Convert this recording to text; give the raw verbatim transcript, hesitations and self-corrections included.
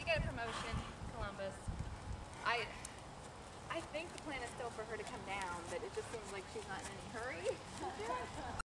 get a promotion, Columbus. I I think the plan is still for her to come down, but it just seems like she's not in any hurry.